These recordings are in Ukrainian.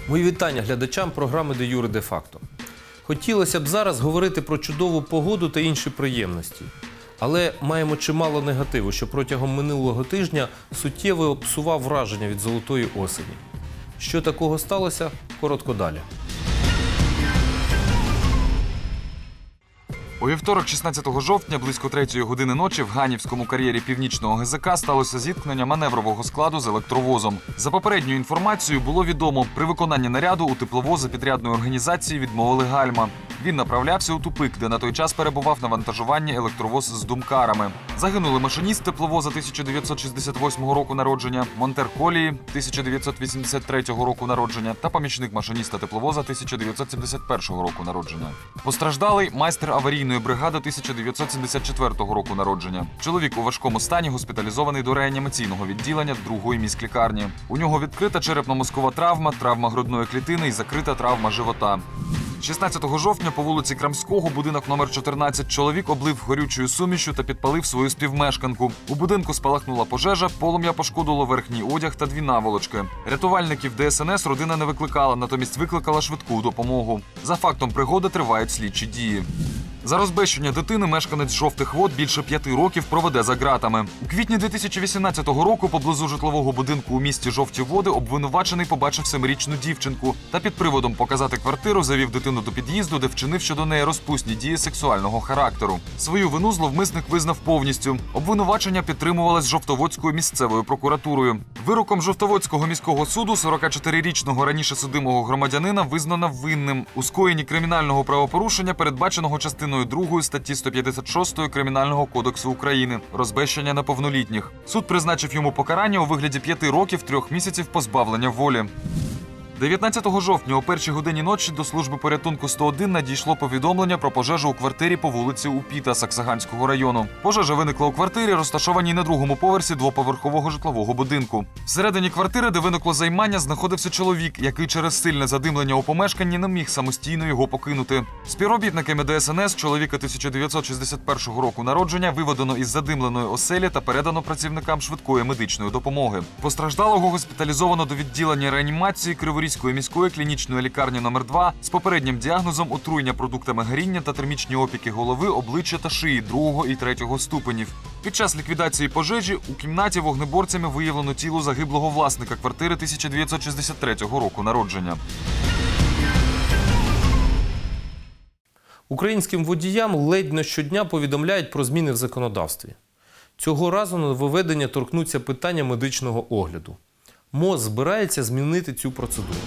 Мої вітання глядачам програми «Де Юре, де факто». Хотілося б зараз говорити про чудову погоду та інші приємності. Але маємо чимало негативу, що протягом минулого тижня суттєво псував враження від золотої осені. Що такого сталося? Коротко далі. У вівторок, 16 жовтня, близько 3-ї години ночі в Ганівському кар'єрі Північного ГЗК сталося зіткнення маневрового складу з електровозом. За попередньою інформацією було відомо, при виконанні наряду у тепловоза підрядної організації відмовили гальма. Він направлявся у тупик, де на той час перебував на вантажуванні електровоз з думкарами. Загинули машиніст тепловоза 1968 року народження, монтер колії 1983 року народження та помічник машиніста тепловоза 1971 року народження. Постраждалий майстер аварійної бригади 1974 року народження. Чоловік у важкому стані госпіталізований до реанімаційного відділення 2-ї міськлікарні. У нього відкрита черепно-мозкова травма, травма грудної клітини і закрита травма живота. 16 жовтня по вулиці Крамського, будинок номер 14, чоловік облив горючою сумішю та підпалив свою співмешканку. У будинку спалахнула пожежа, полум'я пошкодило верхній одяг та 2 наволочки. Рятувальників ДСНС родина не викликала, натомість викликала швидку допомогу. За фактом пригоди тривають слідчі дії. За розбещення дитини мешканець Жовтих Вод більше 5 років проведе за ґратами. У квітні 2018 року поблизу житлового будинку у місті Жовті Води обвинувачений побачив 7-річну дівчинку та під приводом показати квартиру завів дитину до під'їзду, де вчинив щодо неї розпусні дії сексуального характеру. Свою вину зловмисник визнав повністю. Обвинувачення підтримувалось Жовтоводською місцевою прокуратурою. Вироком Жовтоводського міського суду 44-річного раніше судимого громадянина визнано винним у скоєнні кримінального правопорушення, передбаченого частиною 2 статті 156 Кримінального кодексу України – розбещення неповнолітніх. Суд призначив йому покарання у вигляді 5 років 3 місяців позбавлення волі. 19 жовтня о 1-й годині ночі до служби порятунку 101 надійшло повідомлення про пожежу у квартирі по вулиці Упіта Саксаганського району. Пожежа виникла у квартирі, розташованій на 2-му поверсі 2-поверхового житлового будинку. Всередині квартири, де виникло займання, знаходився чоловік, який через сильне задимлення у помешканні не міг самостійно його покинути. Співробітниками ДСНС чоловіка 1961 року народження виведено із задимленої оселі та передано працівникам швидкої медичної допомоги. Постраждалого госпіталізовано до відділення реанімації Криворізької міської клінічної лікарні номер 2 з попереднім діагнозом отруєння продуктами горіння та термічні опіки голови, обличчя та шиї 2-го і 3-го ступенів. Під час ліквідації пожежі у кімнаті вогнеборцями виявлено тіло загиблого власника квартири 1963 року народження. Українським водіям ледь не щодня повідомляють про зміни в законодавстві. Цього разу нововведення торкнуться питання медичного огляду. МОЗ збирається змінити цю процедуру.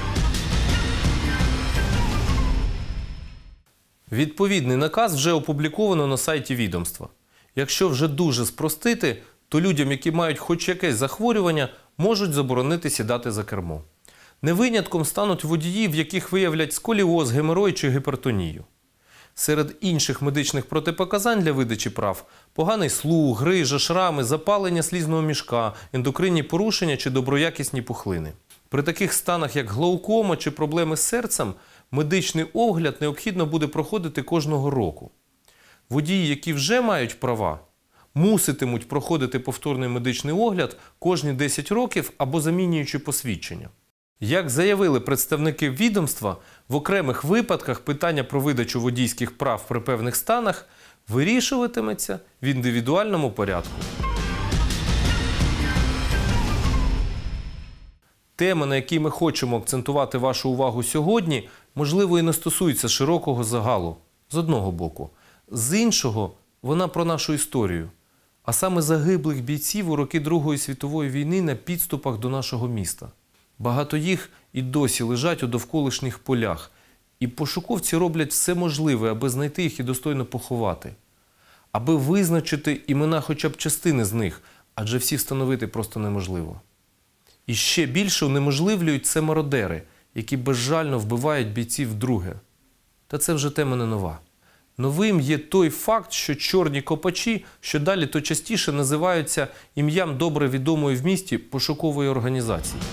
Відповідний наказ вже опубліковано на сайті відомства. Якщо вже дуже спростити, то людям, які мають хоч якесь захворювання, можуть заборонити сідати за кермо. Не винятком стануть водії, в яких виявлять сколіоз, геморой чи гіпертонію. Серед інших медичних протипоказань для видачі прав – поганий слух, грижа, шрами, запалення слізного мішка, ендокринні порушення чи доброякісні пухлини. При таких станах, як глаукома чи проблеми з серцем, медичний огляд необхідно буде проходити кожного року. Водії, які вже мають права, муситимуть проходити повторний медичний огляд кожні 10 років або замінюючи посвідчення. Як заявили представники відомства, в окремих випадках питання про видачу водійських прав при певних станах вирішуватиметься в індивідуальному порядку. Тема, на якій ми хочемо акцентувати вашу увагу сьогодні, можливо, і не стосується широкого загалу, з одного боку. З іншого, вона про нашу історію, а саме загиблих бійців у роки Другої світової війни на підступах до нашого міста. Багато їх і досі лежать у довколишніх полях, і пошуковці роблять все можливе, аби знайти їх і достойно поховати. Аби визначити імена хоча б частини з них, адже всі встановити просто неможливо. І ще більше унеможливлюють це мародери, які безжально вбивають бійців вдруге. Та це вже тема не нова. Новим є той факт, що чорні копачі, що далі то частіше називаються ім'ям добре відомої в місті пошукової організації.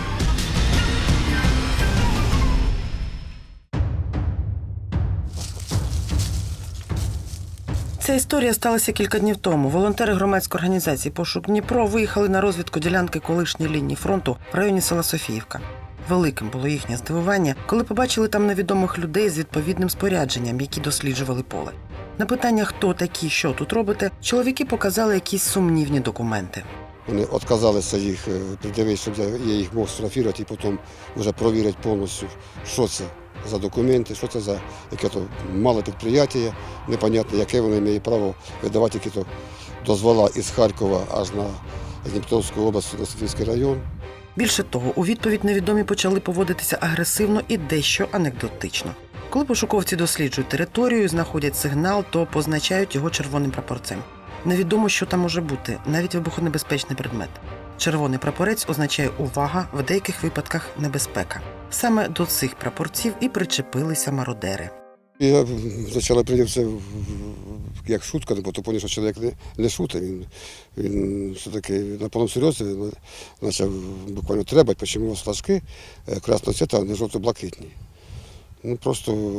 Ця історія сталася кілька днів тому. Волонтери громадської організації «Пошук Дніпро» виїхали на розвідку ділянки колишньої лінії фронту в районі села Софіївка. Великим було їхнє здивування, коли побачили там невідомих людей з відповідним спорядженням, які досліджували поле. На питання, хто такі, що тут робите, чоловіки показали якісь сумнівні документи. Вони відказалися їх придивити, щоб я їх мог сфотографувати і потім вже провірити повністю, що це за документи, що це за яке-то мале підприємство, непонятно, яке вони мають право видавати які-то дозвола із Харкова аж на Дніпровську область, на Святівський район. Більше того, у відповідь невідомі почали поводитися агресивно і дещо анекдотично. Коли пошуковці досліджують територію, знаходять сигнал, то позначають його червоним прапорцем. Невідомо, що там може бути, навіть вибухонебезпечний предмет. Червоний прапорець означає «увага», в деяких випадках «небезпека». Саме до цих прапорців і причепилися мародери. Я спочатку прийняв це як шутка, бо то зрозумів, що чоловік не шутить. Він все-таки на повному серйозі почав буквально требати, чому у вас флажки красного цвіта, а не жовто-блакитні. Ну просто,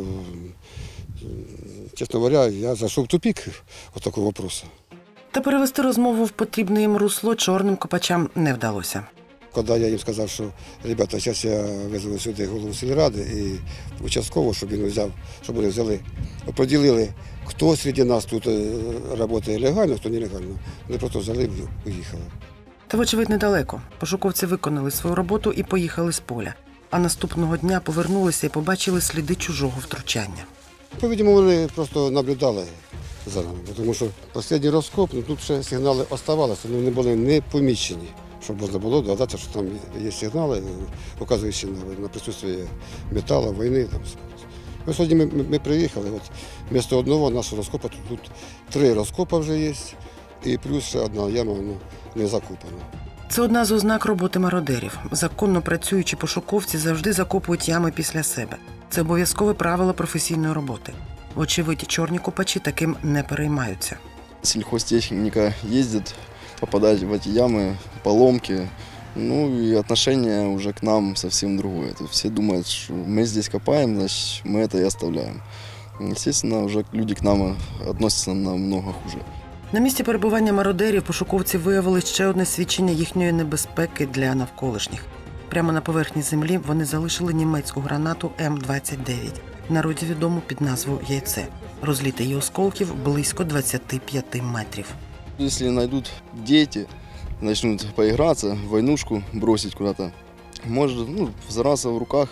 чесно говоря, я зайшов в тупик від такого вопросу. Та перевести розмову в потрібне їм русло чорним копачам не вдалося. Коли я їм сказав, що, ребята, зараз я визву сюди голову сільради і участково, щоб він взяв, щоб вони взяли, оприділили, хто серед нас тут працює легально, хто нелегально. Вони просто взяли і уїхали. Та, вочевидь, недалеко. Пошуковці виконали свою роботу і поїхали з поля. А наступного дня повернулися і побачили сліди чужого втручання. По-видимому, вони просто наблюдали за нами, тому що останній розкоп, тут ще сигнали залишалися, але вони були не помічені, щоб можна було догадатися, що там є сигнали, показуючи на присутствие металу, війни. Ось сьогодні ми приїхали, от, вместо одного нашого розкопу, тут 3 розкопи вже є, і плюс ще одна яма не закопана. Це одна з ознак роботи мародерів. Законно працюючі пошуковці завжди закопують ями після себе. Це обов'язкове правило професійної роботи. Вочевидь, чорні копачі таким не переймаються. Сельхозтехника ездит, попадает в эти ямы, поломки. Ну и отношение уже к нам совсем другое. Тут все думают, что мы здесь копаем, значит мы это и оставляем. Естественно, уже люди к нам относятся намного хуже. На місці перебування мародерів пошуковці виявили ще одне свідчення їхньої небезпеки для навколишніх. Прямо на поверхні землі вони залишили німецьку гранату М-29, в народі відому під назвою «Яйце». Розліт її осколків близько 25 метрів. Если найдут дети, начнут поиграться, войнушку бросить куда-то, может взорваться в руках,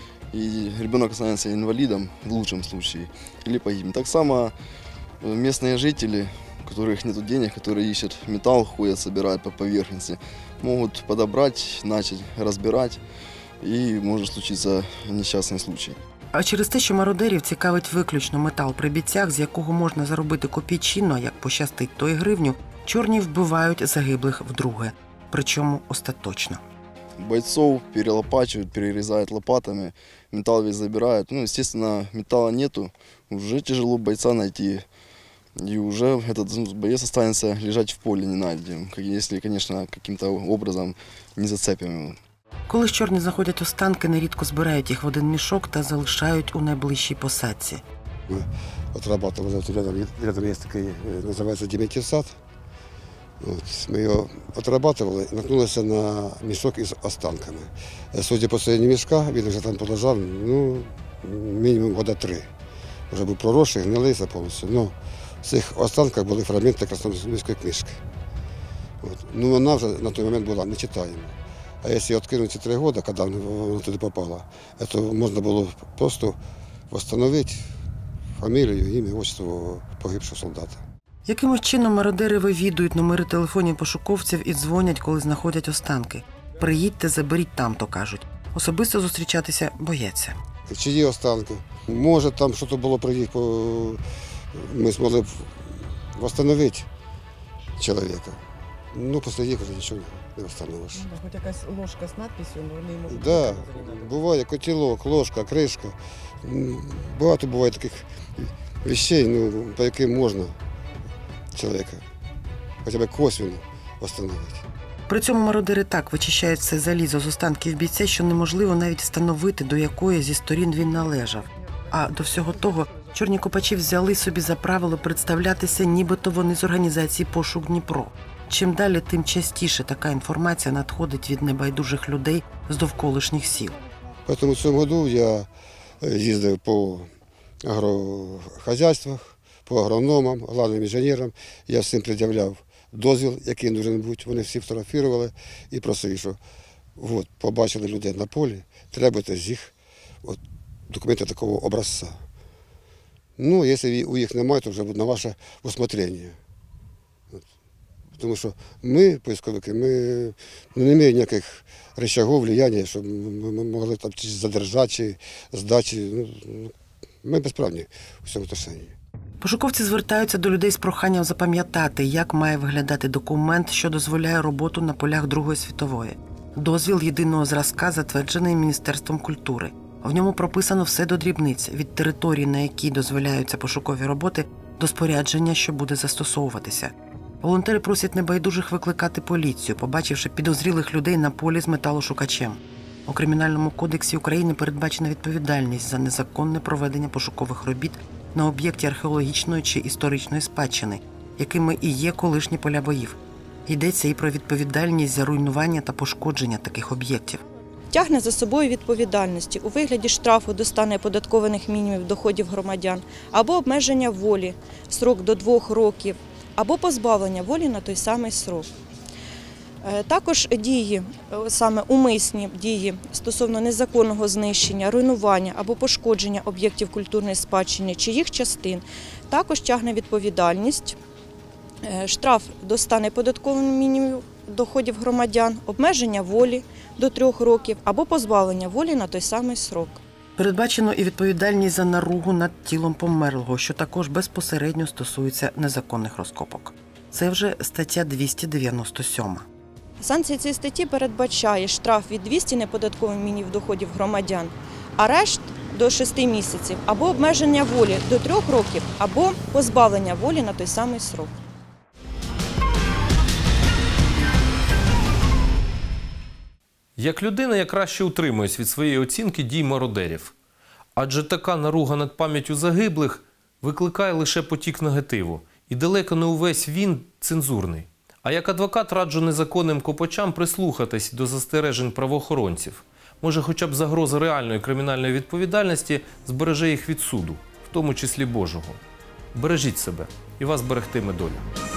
и ребенок останется инвалидом в лучшем случае, или погибнет. Так само местные жители, у которых нет денег, которые ищут металл, ходят, собирают по поверхности, могут подобрать, начать разбирать, и может случиться несчастный случай. А через те, що мародерів цікавить виключно метал при бійцях, з якого можна заробити копійчину, як пощастить, то і гривню, чорні вбивають загиблих вдруге. Причому остаточно. Бойцов перелопачивают, перерезают лопатами, металл весь забирают. Ну, естественно, металла нету, уже тяжело бойца найти. И уже этот боец останется лежать в поле не найдем, если, конечно, каким-то образом не зацепим его. Коли ж чорні знаходять останки, нерідко збирають їх в один мішок та залишають у найближчій посадці. Ми отрабатували, рядом є такий, називається Діметівсад. Ми його отрабатували, наткнулися на мішок із останками. Судя по стані мішка, він вже там полежав, мінімум года 3. Вже був проросший, гнилий повністю. Но в цих останках були фрагменти красномовської книжки. Вона вже на той момент була нечитаєма. А якщо відкинути ці 3 роки, коли вона туди попала, то можна було просто встановити фамілію, ім'я, отчество погибшого солдата. Якимось чином мародери вивідують номери телефонів пошуковців і дзвонять, коли знаходять останки. Приїдьте, заберіть там, то кажуть. Особисто зустрічатися бояться. Чи є останки? Може, там щось було при їх, ми змогли б встановити чоловіка. Після їх вже нічого не встановиш. Хоч якась ложка з надписью, але вони можуть... Так, буває котілок, ложка, кришка. Багато буває таких речей, по яким можна чоловіка хоча б косвенно встановити. При цьому мародери так вичищають все залізо з останків бійця, що неможливо навіть встановити, до якої зі сторін він належав. А до всього того, чорні копачі взяли собі за правило представлятися, нібито вони з організації «Пошук Дніпро». Чим далі, тим частіше така інформація надходить від небайдужих людей з довколишніх сіл. Поэтому в цьому году я їздив по агрохозяйствах, по агрономам, головним інженерам. Я всім пред'являв дозвіл, який має бути. Вони всі фотографували і просили, що от, побачили людей на полі, требуйте з їх документи такого образця. Ну, якщо у їх немає, то вже буде на ваше усмотрення. Тому що ми, поисковики, ми не маємо ніяких рычагів, влияння, щоб ми могли там чи задержати, чи здати. Ми безправні у цьому отношенні. Пошуковці звертаються до людей з проханням запам'ятати, як має виглядати документ, що дозволяє роботу на полях Другої світової. Дозвіл єдиного зразка затверджений Міністерством культури. В ньому прописано все до дрібниць, від території, на якій дозволяються пошукові роботи, до спорядження, що буде застосовуватися. Волонтери просять небайдужих викликати поліцію, побачивши підозрілих людей на полі з металошукачем. У Кримінальному кодексі України передбачена відповідальність за незаконне проведення пошукових робіт на об'єкті археологічної чи історичної спадщини, якими і є колишні поля боїв. Йдеться і про відповідальність за руйнування та пошкодження таких об'єктів. Тягне за собою відповідальності у вигляді штрафу до 100 неоподаткованих мінімумів доходів громадян або обмеження волі, срок до 2 років, або позбавлення волі на той самий срок. Також дії, саме умисні дії стосовно незаконного знищення, руйнування або пошкодження об'єктів культурної спадщини чи їх частин, також тягне відповідальність, штраф до 100 неоподаткованих мінімумів доходів громадян, обмеження волі до 3 років або позбавлення волі на той самий срок. Передбачено і відповідальність за наругу над тілом померлого, що також безпосередньо стосується незаконних розкопок. Це вже стаття 297. Санкція цієї статті передбачає штраф від 200 неоподаткованих мінімумів доходів громадян, арешт до 6 місяців, або обмеження волі до 3 років, або позбавлення волі на той самий срок. Як людина, я краще утримуюсь від своєї оцінки дій мародерів. Адже така наруга над пам'яттю загиблих викликає лише потік негативу. І далеко не увесь він цензурний. А як адвокат раджу незаконним копачам прислухатись до застережень правоохоронців. Може, хоча б загроза реальної кримінальної відповідальності збереже їх від суду, в тому числі Божого. Бережіть себе, і вас берегтиме доля.